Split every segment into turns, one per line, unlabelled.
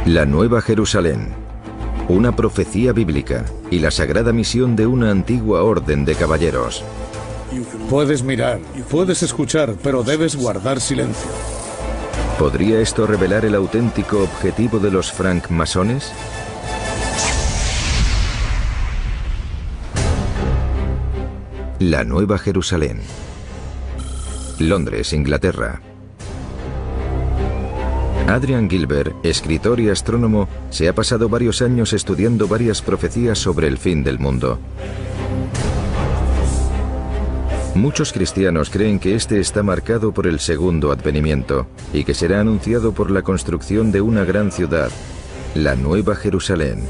La Nueva Jerusalén, una profecía bíblica y la sagrada misión de una antigua orden de caballeros.
Puedes mirar, puedes escuchar, pero debes guardar silencio.
¿Podría esto revelar el auténtico objetivo de los francmasones? La Nueva Jerusalén. Londres, Inglaterra. Adrian Gilbert, escritor y astrónomo, se ha pasado varios años estudiando varias profecías sobre el fin del mundo. Muchos cristianos creen que este está marcado por el segundo advenimiento y que será anunciado por la construcción de una gran ciudad, la Nueva Jerusalén.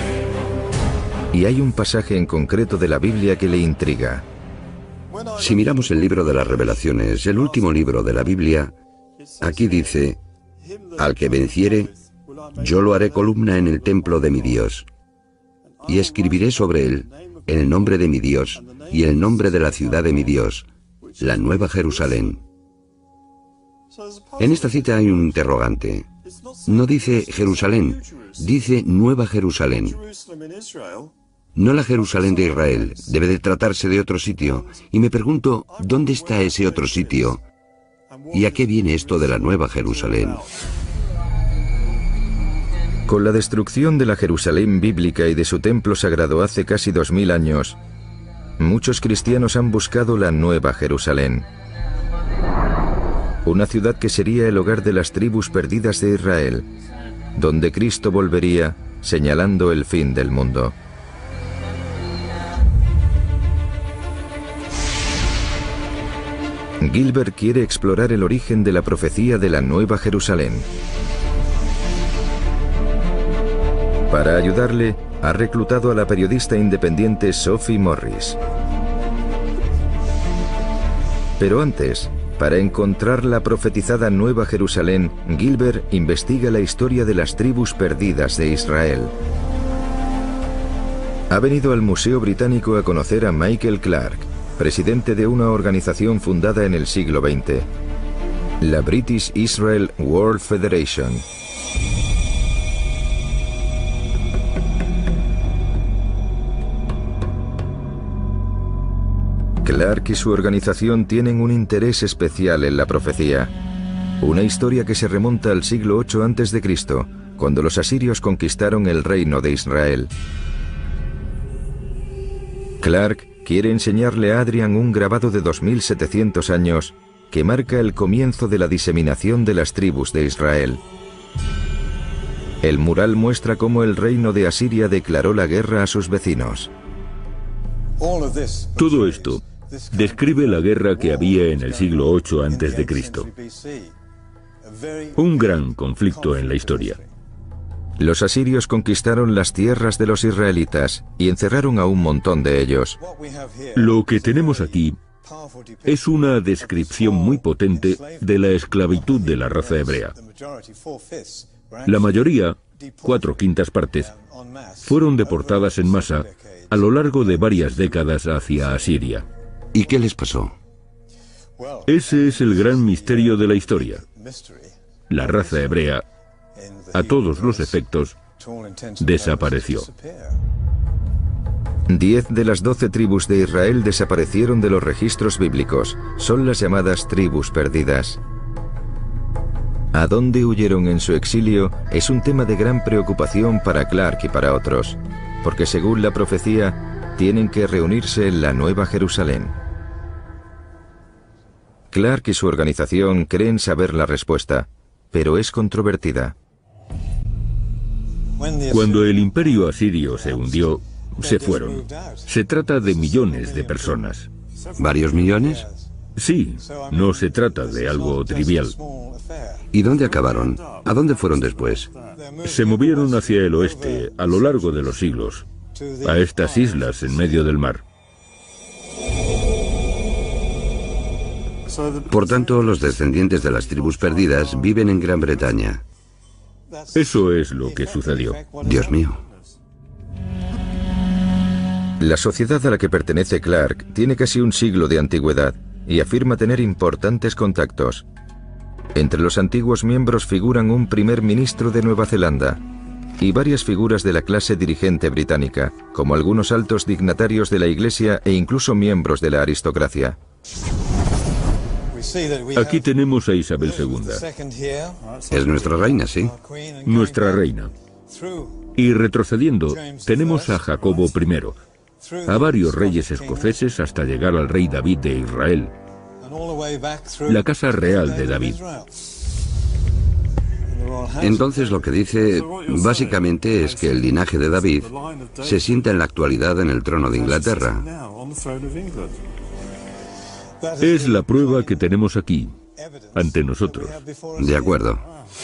Y hay un pasaje en concreto de la Biblia que le intriga.
Si miramos el libro de las Revelaciones, el último libro de la Biblia, aquí dice: al que venciere, yo lo haré columna en el templo de mi Dios, y escribiré sobre él en el nombre de mi Dios y el nombre de la ciudad de mi Dios, la Nueva Jerusalén. En esta cita hay un interrogante. No dice Jerusalén, dice Nueva Jerusalén. No la Jerusalén de Israel, debe de tratarse de otro sitio, y me pregunto, ¿dónde está ese otro sitio? ¿Y a qué viene esto de la Nueva Jerusalén?
Con la destrucción de la Jerusalén bíblica y de su templo sagrado hace casi 2000 años, muchos cristianos han buscado la Nueva Jerusalén. Una ciudad que sería el hogar de las tribus perdidas de Israel, donde Cristo volvería, señalando el fin del mundo. Gilbert quiere explorar el origen de la profecía de la Nueva Jerusalén. Para ayudarle, ha reclutado a la periodista independiente Sophie Morris. Pero antes, para encontrar la profetizada Nueva Jerusalén, Gilbert investiga la historia de las tribus perdidas de Israel. Ha venido al Museo Británico a conocer a Michael Clark, presidente de una organización fundada en el siglo XX, la British Israel World Federation. Clark y su organización tienen un interés especial en la profecía, una historia que se remonta al siglo VIII a.C., cuando los asirios conquistaron el reino de Israel. Clark quiere enseñarle a Adrian un grabado de 2700 años que marca el comienzo de la diseminación de las tribus de Israel. El mural muestra cómo el reino de Asiria declaró la guerra a sus vecinos.
Todo esto describe la guerra que había en el siglo VIII a.C. Un gran conflicto en la historia.
Los asirios conquistaron las tierras de los israelitas y encerraron a un montón de ellos.
Lo que tenemos aquí es una descripción muy potente de la esclavitud de la raza hebrea. La mayoría, 4/5 partes, fueron deportadas en masa a lo largo de varias décadas hacia Asiria.
¿Y qué les pasó?
Ese es el gran misterio de la historia. La raza hebrea, a todos los efectos, desapareció.
10 de las 12 tribus de Israel desaparecieron de los registros bíblicos. Son las llamadas tribus perdidas. ¿A dónde huyeron en su exilio? Es un tema de gran preocupación para Clark y para otros, porque según la profecía, tienen que reunirse en la Nueva Jerusalén. Clark y su organización creen saber la respuesta, pero es controvertida.
Cuando el imperio asirio se hundió, se fueron. Se trata de millones de personas.
¿Varios millones?
Sí, no se trata de algo trivial.
¿Y dónde acabaron? ¿A dónde fueron después?
Se movieron hacia el oeste a lo largo de los siglos, a estas islas en medio del mar.
Por tanto, los descendientes de las tribus perdidas viven en Gran Bretaña.
Eso es lo que sucedió.
Dios mío.
La sociedad a la que pertenece Clark tiene casi un siglo de antigüedad y afirma tener importantes contactos. Entre los antiguos miembros figuran un primer ministro de Nueva Zelanda y varias figuras de la clase dirigente británica, como algunos altos dignatarios de la Iglesia e incluso miembros de la aristocracia.
Aquí tenemos a Isabel II,
Es nuestra reina, sí.
nuestra reina. Y retrocediendo, tenemos a Jacobo I, a varios reyes escoceses hasta llegar al rey David de Israel, la casa real de David.
Entonces lo que dice básicamente es que el linaje de David se sienta en la actualidad en el trono de Inglaterra.
Es la prueba que tenemos aquí, ante nosotros.
De acuerdo.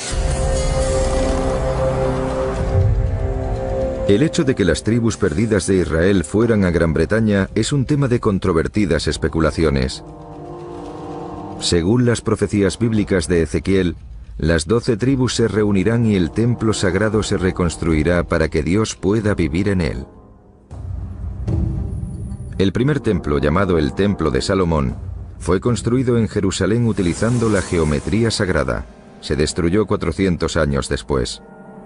El hecho de que las tribus perdidas de Israel fueran a Gran Bretaña es un tema de controvertidas especulaciones. Según las profecías bíblicas de Ezequiel, las 12 tribus se reunirán y el templo sagrado se reconstruirá para que Dios pueda vivir en él. El primer templo, llamado el Templo de Salomón, fue construido en Jerusalén utilizando la geometría sagrada. Se destruyó 400 años después.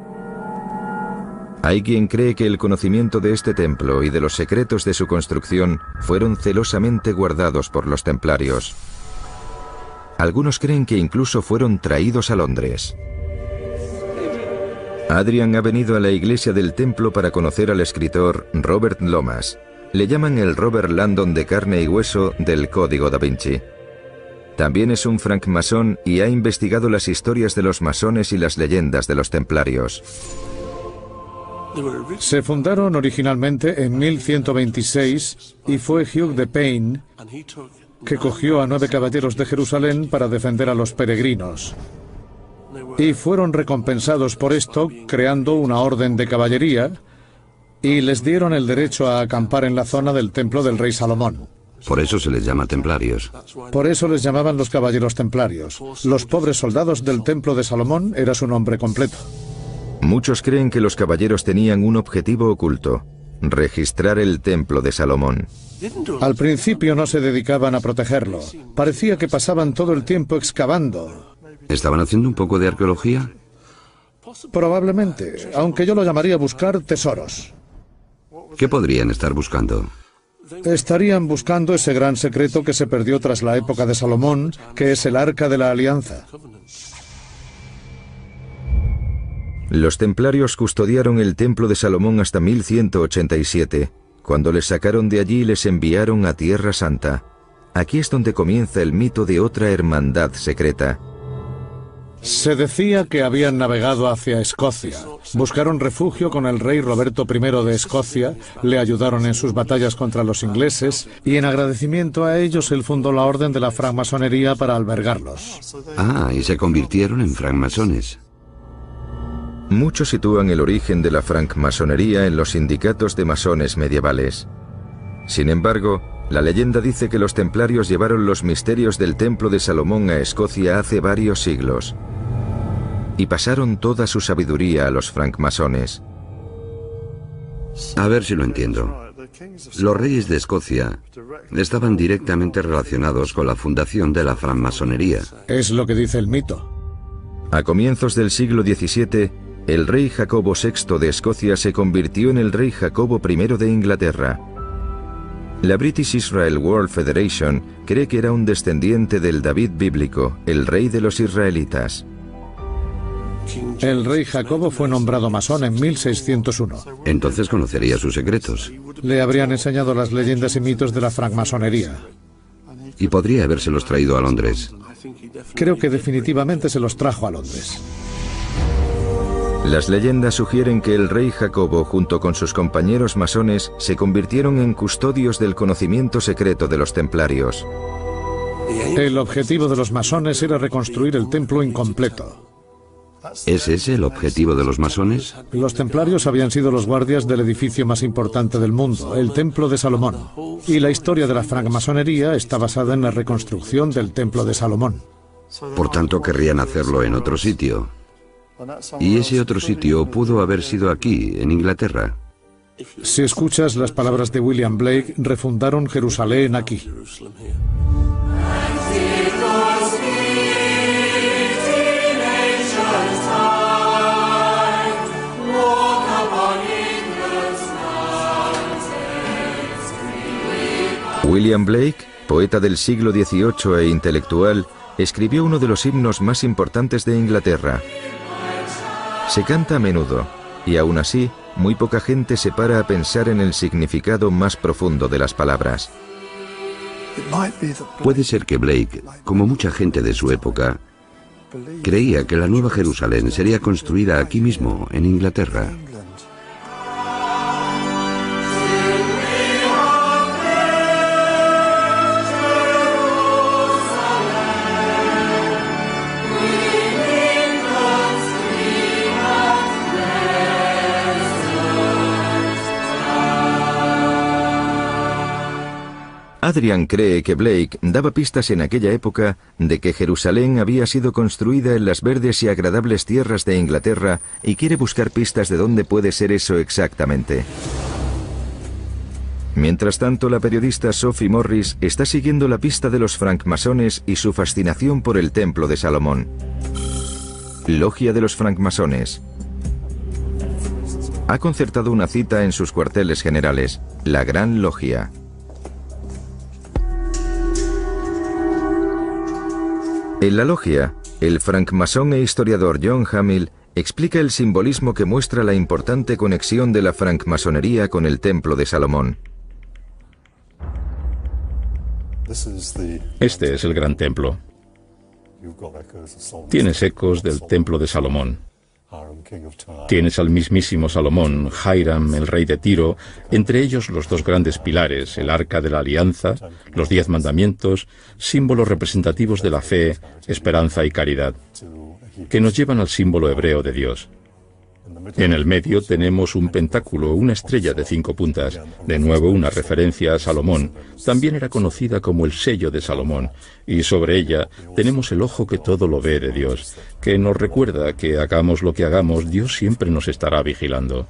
Hay quien cree que el conocimiento de este templo y de los secretos de su construcción fueron celosamente guardados por los templarios. Algunos creen que incluso fueron traídos a Londres. Adrian ha venido a la iglesia del templo para conocer al escritor Robert Lomas. Le llaman el Robert Landon de carne y hueso del Código da Vinci. También es un francmasón y ha investigado las historias de los masones y las leyendas de los templarios.
Se fundaron originalmente en 1126 y fue Hugh de Payne que cogió a 9 caballeros de Jerusalén para defender a los peregrinos. Y fueron recompensados por esto creando una orden de caballería y les dieron el derecho a acampar en la zona del templo del rey Salomón.
Por eso se les llama templarios.
Por eso les llamaban los caballeros templarios. Los pobres soldados del templo de Salomón era su nombre completo.
Muchos creen que los caballeros tenían un objetivo oculto: registrar el templo de Salomón.
Al principio no se dedicaban a protegerlo. Parecía que pasaban todo el tiempo excavando.
¿Estaban haciendo un poco de arqueología?
Probablemente, aunque yo lo llamaría buscar tesoros.
¿Qué podrían estar buscando?
Estarían buscando ese gran secreto que se perdió tras la época de Salomón, que es el Arca de la Alianza.
Los templarios custodiaron el templo de Salomón hasta 1187, cuando les sacaron de allí y les enviaron a Tierra Santa. Aquí es donde comienza el mito de otra hermandad secreta.
Se decía que habían navegado hacia Escocia. Buscaron refugio con el rey Roberto I de Escocia, le ayudaron en sus batallas contra los ingleses y en agradecimiento a ellos él fundó la orden de la francmasonería para albergarlos.
Ah, y se convirtieron en francmasones.
Muchos sitúan el origen de la francmasonería en los sindicatos de masones medievales. Sin embargo, la leyenda dice que los templarios llevaron los misterios del templo de Salomón a Escocia hace varios siglos y pasaron toda su sabiduría a los francmasones.
A ver si lo entiendo. Los reyes de Escocia estaban directamente relacionados con la fundación de la francmasonería.
Es lo que dice el mito.
A comienzos del siglo XVII, el rey Jacobo VI de Escocia se convirtió en el rey Jacobo I de Inglaterra. La British Israel World Federation cree que era un descendiente del David bíblico, el rey de los israelitas.
El rey Jacobo fue nombrado masón en 1601.
Entonces conocería sus secretos.
Le habrían enseñado las leyendas y mitos de la francmasonería.
Y podría habérselos traído a Londres.
Creo que definitivamente se los trajo a Londres.
Las leyendas sugieren que el rey Jacobo, junto con sus compañeros masones, se convirtieron en custodios del conocimiento secreto de los templarios.
El objetivo de los masones era reconstruir el templo incompleto.
¿Es ese el objetivo de los masones?
Los templarios habían sido los guardias del edificio más importante del mundo, el Templo de Salomón. Y la historia de la francmasonería está basada en la reconstrucción del Templo de Salomón.
Por tanto, querrían hacerlo en otro sitio. Y ese otro sitio pudo haber sido aquí, en Inglaterra.
Si escuchas las palabras de William Blake, refundaron Jerusalén aquí.
William Blake, poeta del siglo XVIII e intelectual, escribió uno de los himnos más importantes de Inglaterra. Se canta a menudo, y aún así, muy poca gente se para a pensar en el significado más profundo de las palabras.
Puede ser que Blake, como mucha gente de su época, creía que la Nueva Jerusalén sería construida aquí mismo, en Inglaterra.
Adrian cree que Blake daba pistas en aquella época de que Jerusalén había sido construida en las verdes y agradables tierras de Inglaterra y quiere buscar pistas de dónde puede ser eso exactamente. Mientras tanto, la periodista Sophie Morris está siguiendo la pista de los francmasones y su fascinación por el Templo de Salomón. Logia de los francmasones. Ha concertado una cita en sus cuarteles generales, la Gran Logia. En la logia, el francmasón e historiador John Hamill explica el simbolismo que muestra la importante conexión de la francmasonería con el Templo de Salomón.
Este es el gran templo. Tienes ecos del Templo de Salomón. Tienes al mismísimo Salomón, Hiram, el rey de Tiro, entre ellos los dos grandes pilares, el Arca de la Alianza, los 10 mandamientos, símbolos representativos de la fe, esperanza y caridad, que nos llevan al símbolo hebreo de Dios. En el medio tenemos un pentáculo, una estrella de 5 puntas, de nuevo una referencia a Salomón. También era conocida como el sello de Salomón, y sobre ella tenemos el ojo que todo lo ve de Dios, que nos recuerda que hagamos lo que hagamos, Dios siempre nos estará vigilando.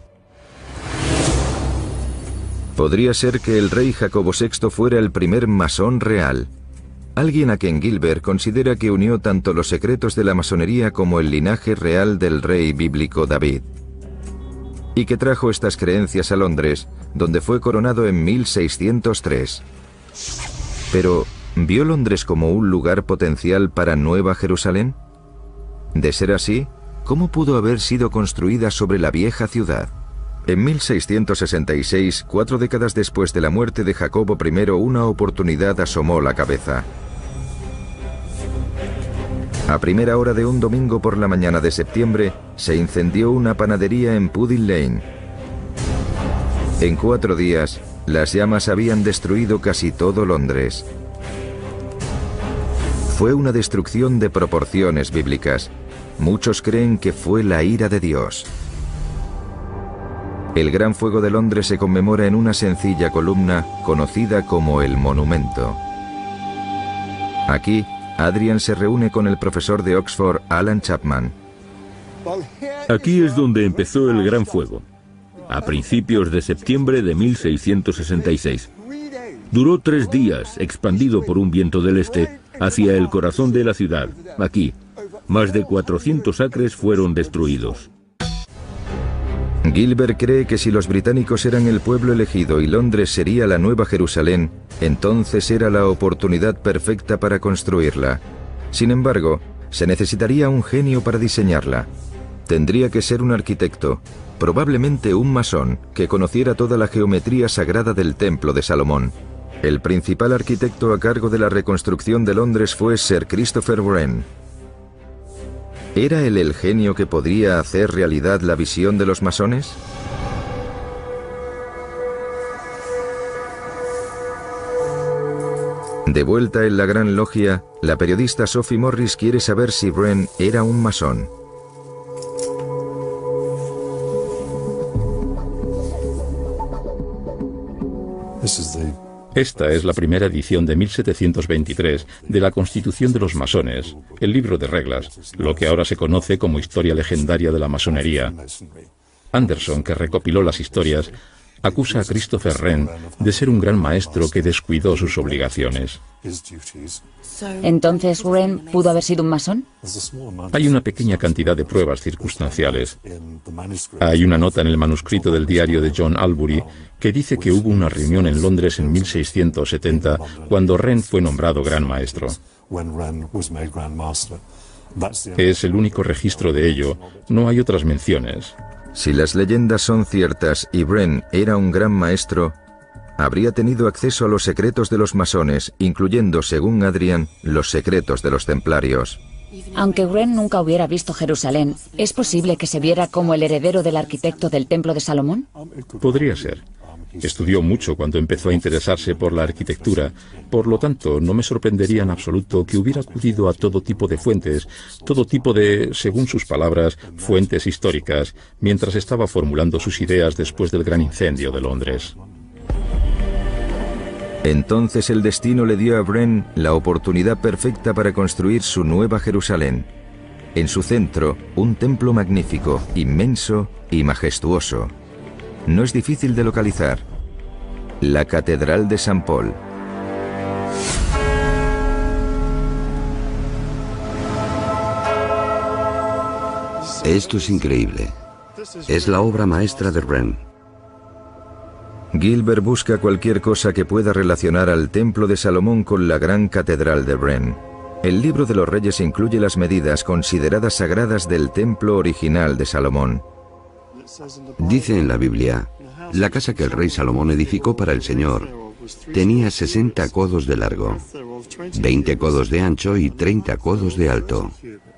Podría ser que el rey Jacobo VI fuera el primer masón real. Alguien a quien Gilbert considera que unió tanto los secretos de la masonería como el linaje real del rey bíblico David. Y que trajo estas creencias a Londres, donde fue coronado en 1603. Pero, ¿vio Londres como un lugar potencial para Nueva Jerusalén? De ser así, ¿cómo pudo haber sido construida sobre la vieja ciudad? En 1666, 4 décadas después de la muerte de Jacobo I, una oportunidad asomó la cabeza. A primera hora de un domingo por la mañana de septiembre, se incendió una panadería en Pudding Lane. En 4 días, las llamas habían destruido casi todo Londres. Fue una destrucción de proporciones bíblicas. Muchos creen que fue la ira de Dios. El Gran Fuego de Londres se conmemora en una sencilla columna conocida como el Monumento. Aquí, Adrian se reúne con el profesor de Oxford, Alan Chapman.
Aquí es donde empezó el Gran Fuego, a principios de septiembre de 1666. Duró 3 días, expandido por un viento del este, hacia el corazón de la ciudad. Aquí, más de 400 acres fueron destruidos.
Gilbert cree que si los británicos eran el pueblo elegido y Londres sería la Nueva Jerusalén, entonces era la oportunidad perfecta para construirla. Sin embargo, se necesitaría un genio para diseñarla. Tendría que ser un arquitecto, probablemente un masón, que conociera toda la geometría sagrada del Templo de Salomón. El principal arquitecto a cargo de la reconstrucción de Londres fue Sir Christopher Wren. ¿Era él el genio que podría hacer realidad la visión de los masones? De vuelta en la Gran Logia, la periodista Sophie Morris quiere saber si Wren era un masón.
Esta es la primera edición de 1723 de la Constitución de los Masones, el libro de reglas, lo que ahora se conoce como historia legendaria de la masonería. Anderson, que recopiló las historias, acusa a Christopher Wren de ser un gran maestro que descuidó sus obligaciones.
¿Entonces Wren pudo haber sido un masón?
Hay una pequeña cantidad de pruebas circunstanciales. Hay una nota en el manuscrito del diario de John Albury que dice que hubo una reunión en Londres en 1670 cuando Wren fue nombrado gran maestro. Es el único registro de ello, no hay otras menciones.
Si las leyendas son ciertas y Wren era un gran maestro, habría tenido acceso a los secretos de los masones, incluyendo, según Adrian, los secretos de los templarios.
Aunque Wren nunca hubiera visto Jerusalén, ¿es posible que se viera como el heredero del arquitecto del Templo de Salomón?
Podría ser. Estudió mucho cuando empezó a interesarse por la arquitectura, por lo tanto, no me sorprendería en absoluto que hubiera acudido a todo tipo de fuentes, todo tipo de, según sus palabras, fuentes históricas, mientras estaba formulando sus ideas después del gran incendio de Londres.
Entonces el destino le dio a Wren la oportunidad perfecta para construir su nueva Jerusalén. En su centro, un templo magnífico, inmenso y majestuoso. No es difícil de localizar. La Catedral de San Paul.
Esto es increíble. Es la obra maestra de Wren.
Gilbert busca cualquier cosa que pueda relacionar al Templo de Salomón con la gran Catedral de Wren. El Libro de los Reyes incluye las medidas consideradas sagradas del templo original de Salomón.
Dice en la Biblia, la casa que el rey Salomón edificó para el Señor tenía 60 codos de largo, 20 codos de ancho y 30 codos de alto.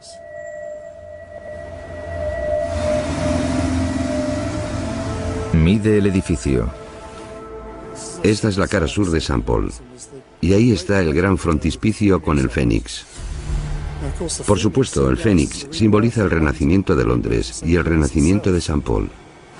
Mide el edificio.
Esta es la cara sur de San Paul, y ahí está el gran frontispicio con el Fénix. Por supuesto, el Fénix simboliza el renacimiento de Londres y el renacimiento de San Paul.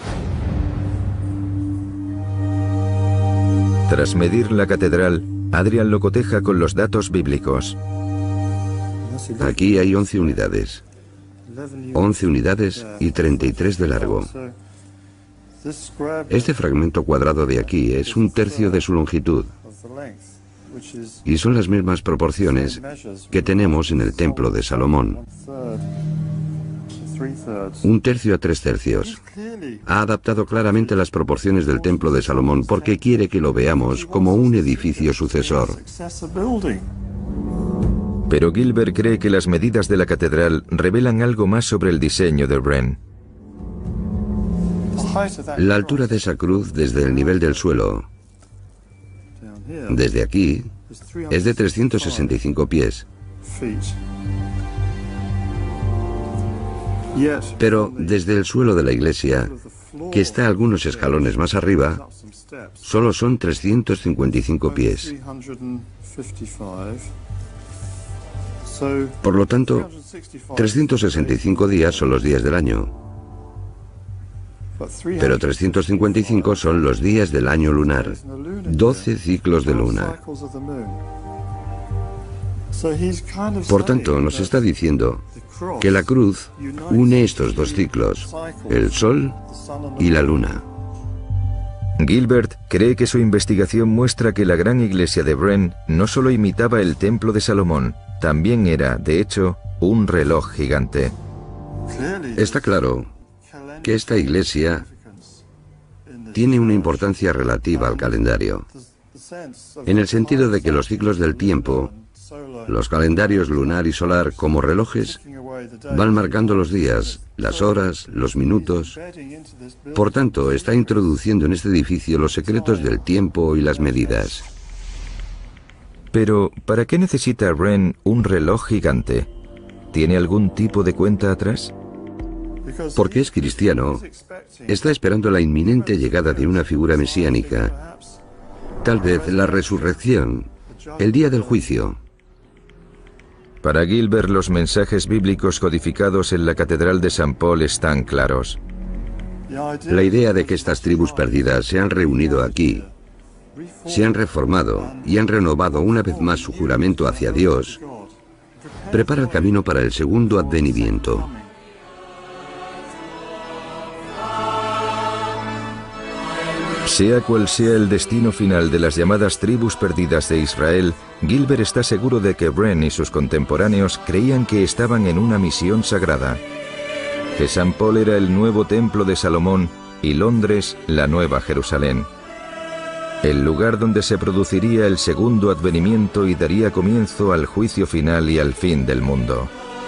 Tras medir la catedral, Adrian lo coteja con los datos bíblicos.
Aquí hay 11 unidades. 11 unidades y 33 de largo. Este fragmento cuadrado de aquí es 1/3 de su longitud. Y son las mismas proporciones que tenemos en el Templo de Salomón. 1/3 a 3/3. Ha adaptado claramente las proporciones del Templo de Salomón porque quiere que lo veamos como un edificio sucesor.
Pero Gilbert cree que las medidas de la catedral revelan algo más sobre el diseño de Wren.
La altura de esa cruz desde el nivel del suelo, desde aquí, es de 365 pies. Pero desde el suelo de la iglesia, que está algunos escalones más arriba, solo son 355 pies. Por lo tanto, 365 días son los días del año. Pero 355 son los días del año lunar, 12 ciclos de luna. Por tanto, nos está diciendo que la cruz une estos dos ciclos, el sol y la luna.
Gilbert cree que su investigación muestra que la gran iglesia de Wren no solo imitaba el templo de Salomón, también era, de hecho, un reloj gigante.
Está claro que esta iglesia tiene una importancia relativa al calendario, en el sentido de que los ciclos del tiempo, los calendarios lunar y solar como relojes, van marcando los días, las horas, los minutos. Por tanto, está introduciendo en este edificio los secretos del tiempo y las medidas.
Pero, ¿para qué necesita Wren un reloj gigante? ¿Tiene algún tipo de cuenta atrás?
Porque es cristiano, está esperando la inminente llegada de una figura mesiánica, tal vez la resurrección, el día del juicio.
Para Gilbert, los mensajes bíblicos codificados en la Catedral de San Paul están claros.
La idea de que estas tribus perdidas se han reunido aquí, se han reformado y han renovado una vez más su juramento hacia Dios, prepara el camino para el segundo advenimiento.
Sea cual sea el destino final de las llamadas tribus perdidas de Israel, Gilbert está seguro de que Wren y sus contemporáneos creían que estaban en una misión sagrada. Que San Paul era el nuevo templo de Salomón y Londres la nueva Jerusalén. El lugar donde se produciría el segundo advenimiento y daría comienzo al juicio final y al fin del mundo.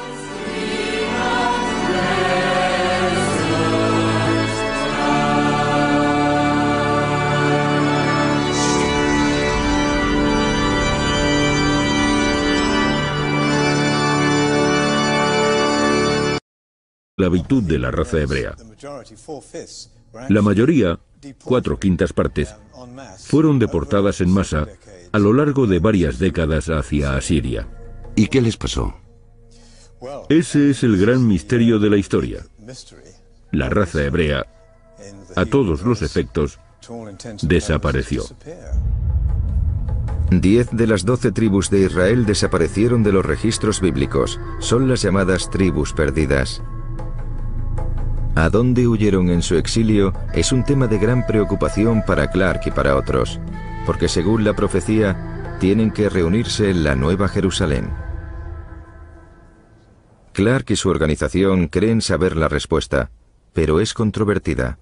Esclavitud de la raza hebrea. La mayoría, 4/5 partes, fueron deportadas en masa a lo largo de varias décadas hacia Asiria.
¿Y qué les pasó?
Ese es el gran misterio de la historia. La raza hebrea, a todos los efectos, desapareció.
10 de las 12 tribus de Israel desaparecieron de los registros bíblicos. Son las llamadas tribus perdidas. ¿A dónde huyeron en su exilio? Es un tema de gran preocupación para Clark y para otros, porque según la profecía, tienen que reunirse en la Nueva Jerusalén. Clark y su organización creen saber la respuesta, pero es controvertida.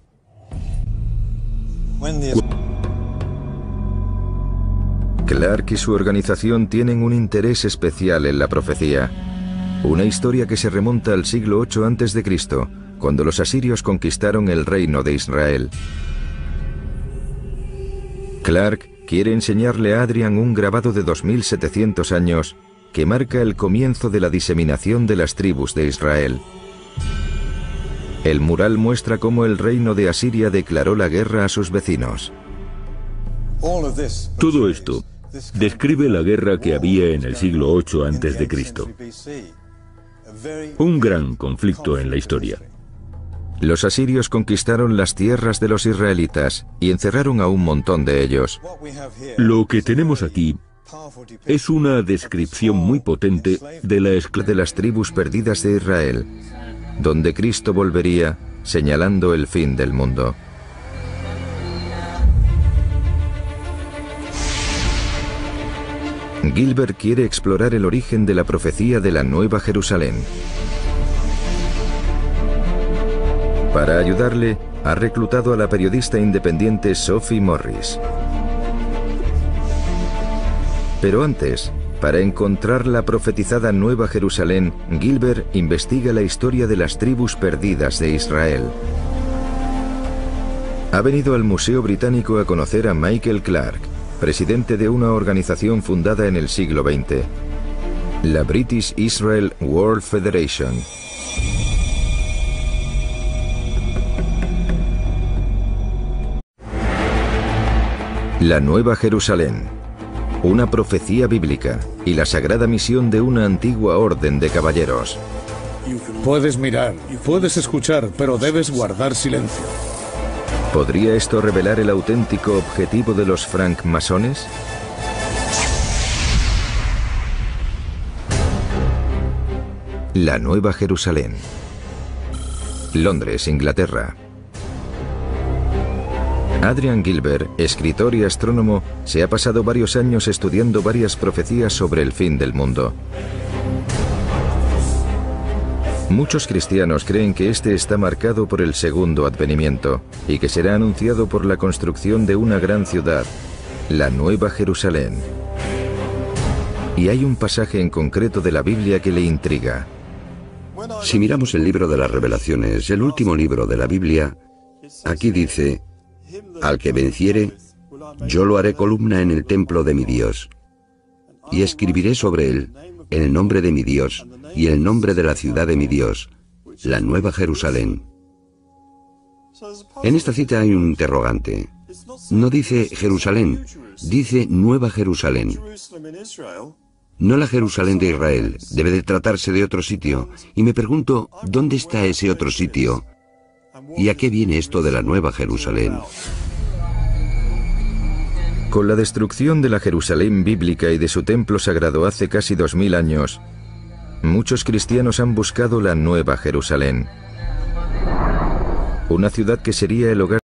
Clark y su organización tienen un interés especial en la profecía, una historia que se remonta al siglo 8 a.C., cuando los asirios conquistaron el reino de Israel. Clark quiere enseñarle a Adrian un grabado de 2700 años que marca el comienzo de la diseminación de las tribus de Israel. El mural muestra cómo el reino de Asiria declaró la guerra a sus vecinos.
Todo esto describe la guerra que había en el siglo 8 a.C., un gran conflicto en la historia.
Los asirios conquistaron las tierras de los israelitas y encerraron a un montón de ellos.
Lo que tenemos aquí es una descripción muy potente de
las tribus perdidas de Israel, donde Cristo volvería, señalando el fin del mundo. Gilbert quiere explorar el origen de la profecía de la Nueva Jerusalén. Para ayudarle, ha reclutado a la periodista independiente Sophie Morris. Pero antes, para encontrar la profetizada Nueva Jerusalén, Gilbert investiga la historia de las tribus perdidas de Israel. Ha venido al Museo Británico a conocer a Michael Clark, presidente de una organización fundada en el siglo XX, la British Israel World Federation. La Nueva Jerusalén, una profecía bíblica y la sagrada misión de una antigua orden de caballeros.
Puedes mirar, puedes escuchar, pero debes guardar silencio.
¿Podría esto revelar el auténtico objetivo de los francmasones? La Nueva Jerusalén. Londres, Inglaterra. Adrian Gilbert, escritor y astrónomo, se ha pasado varios años estudiando varias profecías sobre el fin del mundo. Muchos cristianos creen que este está marcado por el segundo advenimiento y que será anunciado por la construcción de una gran ciudad, la Nueva Jerusalén. Y hay un pasaje en concreto de la Biblia que le intriga.
Si miramos el libro de las Revelaciones, el último libro de la Biblia, aquí dice: al que venciere, yo lo haré columna en el templo de mi Dios, y escribiré sobre él el nombre de mi Dios y el nombre de la ciudad de mi Dios, la Nueva Jerusalén. En esta cita hay un interrogante. No dice Jerusalén, dice Nueva Jerusalén. No la Jerusalén de Israel, debe de tratarse de otro sitio, y me pregunto, ¿dónde está ese otro sitio? ¿Y a qué viene esto de la Nueva Jerusalén?
Con la destrucción de la Jerusalén bíblica y de su templo sagrado hace casi 2000 años, muchos cristianos han buscado la Nueva Jerusalén, una ciudad que sería el hogar